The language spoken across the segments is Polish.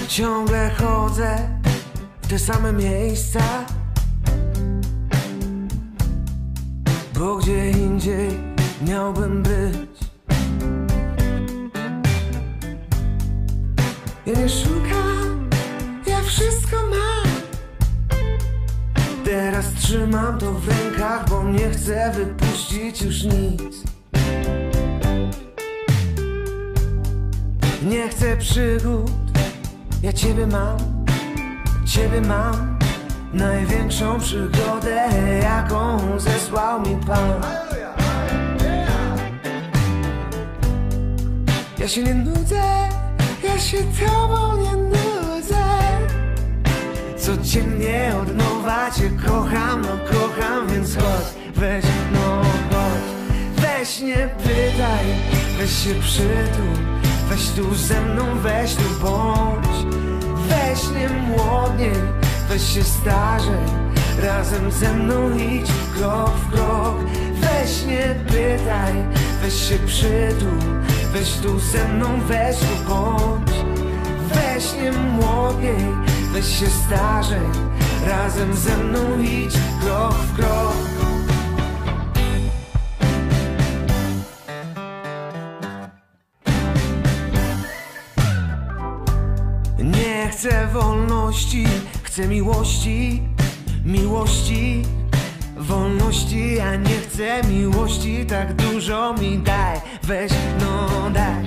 Ciągle chodzę w te same miejsca, bo gdzie indziej miałbym być. Ja nie szukam, ja wszystko mam. Teraz trzymam to w rękach, bo nie chcę wypuścić już nic. Nie chcę przygód, ja Ciebie mam, największą przygodę, jaką zesłał mi Pan. Ja się nie nudzę, ja się Tobą nie nudzę. Codziennie od nowa Cię kocham, no kocham, więc chodź, weź, no chodź. Weź nie pytaj, weź się przytul, weź tu ze mną, weź tu bądź. Weź nie młodniej, weź się starzej, razem ze mną idź krok w krok. Weź nie pytaj, weź się przytul, weź tu ze mną, weź tu bądź. Weź nie młodniej, weź się starzej, razem ze mną idź krok w krok. Nie chcę wolności, chcę miłości, miłości, wolności. Ja nie chcę miłości, tak dużo mi daj, weź, no daj.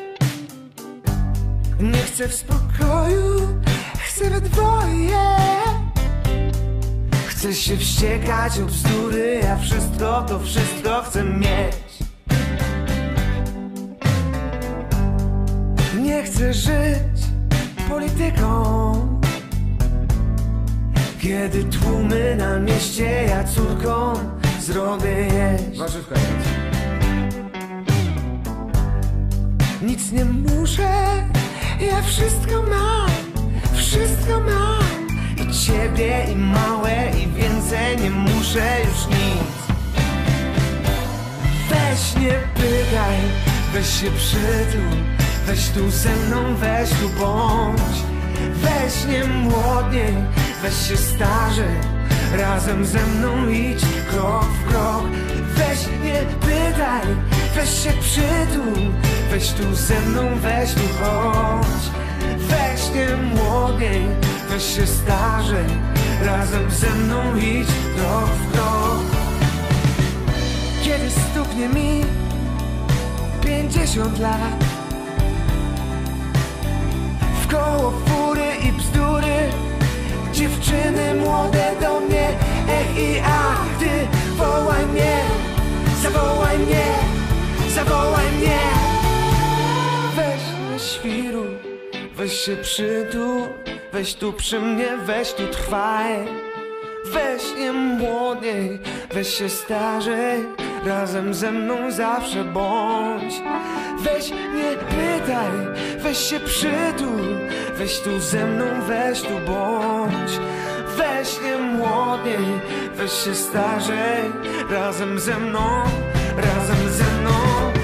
Nie chcę w spokoju, chcę we dwoje. Chcę się wściekać o bzdury, ja to wszystko chcę mieć. Nie chcę żyć polityką, kiedy tłumy na mieście, ja córką zrobię jeść. Warzywka jest. Nic nie muszę, ja wszystko mam. I Ciebie, i małe, i więcej nie muszę już nic. Weź nie pytaj, weź się przytul, weź tu ze mną, weź tu bądź. Weź nie młodniej, weź się starzej, razem ze mną idź krok w krok. Weź nie pytaj, weź się przytul, weź tu ze mną, weź tu chodź. Weź nie młodniej, weź się starzej, razem ze mną idź krok w krok. Kiedy stuknie mi 50 lat, wkoło fury i bzdury, dziewczyny młode do mnie, ech i ach, ty wołaj mnie, zawołaj mnie, zawołaj mnie. Weź nie świruj, weź się przytul, weź tu przy mnie, weź tu trwaj. Weź nie młodniej, weź się starzej, razem ze mną zawsze bądź. Weź nie pytaj, weź się przytul, weź tu ze mną, weź tu bądź. Weź nie młodniej, weź się starzej, razem ze mną, razem ze mną.